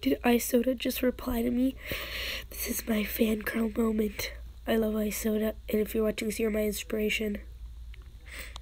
Did Ice Soda just reply to me? This is my fangirl moment. I love Ice Soda, and if you're watching this, you're my inspiration.